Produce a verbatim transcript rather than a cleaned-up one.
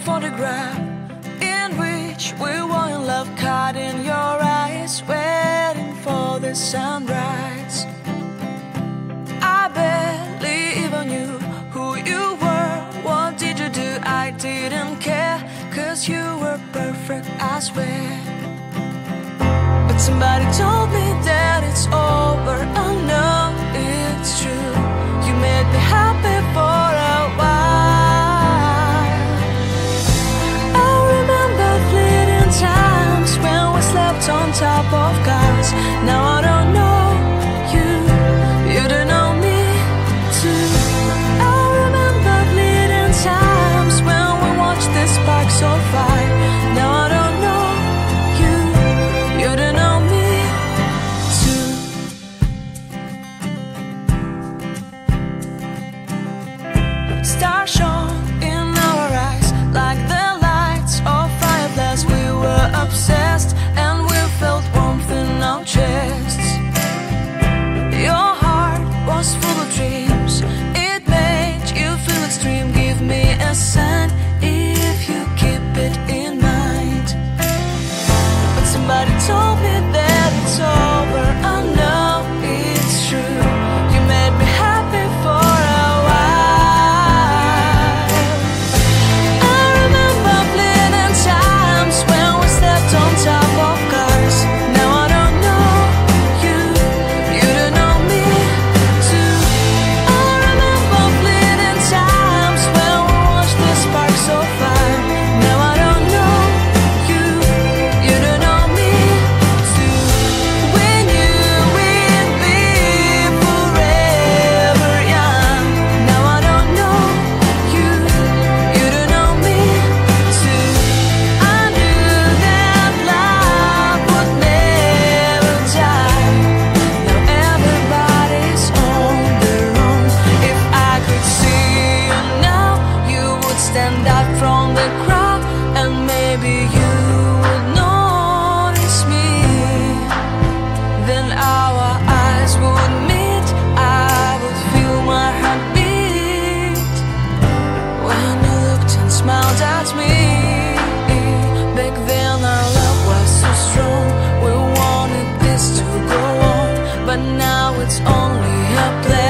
photograph in which we were in love, caught in your eyes, waiting for the sunrise. I barely even knew who you were. What did you do? I didn't care, 'cause you were perfect, I swear. But somebody told me that it's over. I know it's true. You made me happy for a while. I remember fleeting times when we slept on top of cars. Now I don't know you, you don't know me too. I remember fleeting times when we watched the sparks so fire. Now I don't know you, you don't know me too. Stars shone in our eyes like the lights of fireflies. We were obsessed and we felt warmth in our chests. Your heart was full of dreams, it made you feel extreme. Give me a sign if you keep it in mind. But somebody told me that it's over. I know it's true. You made me happy for a while. I remember fleeting times when we slept on top of cars. Now I don't know you, you don't know me too. I remember fleeting times when we watched the sparks so fire. Now I don't know you, you don't know me too. We knew we'd be forever young. Now I don't know you, you don't know me too. I knew that love would never die. Now everybody's on their own. If I could see you now, you would stand out from the crowd, and maybe you would notice me. Then our eyes would meet, I would feel my heart beat when you looked and smiled at me. Back then our love was so strong, we wanted this to go on, but now it's only a play.